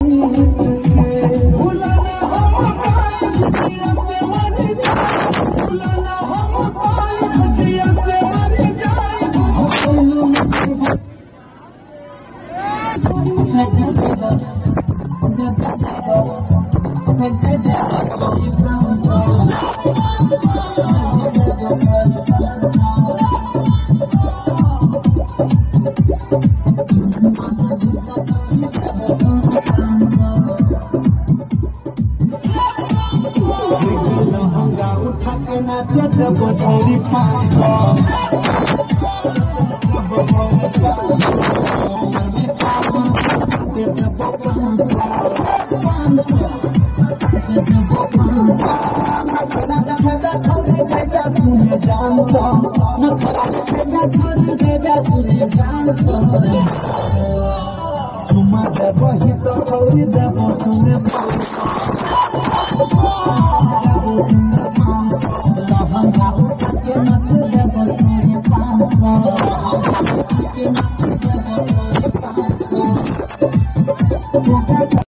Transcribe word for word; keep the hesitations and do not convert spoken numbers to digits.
चुमा देव हित छौरी देव सुने लहंगा उठा के नच देव छोरी पाँच सौ।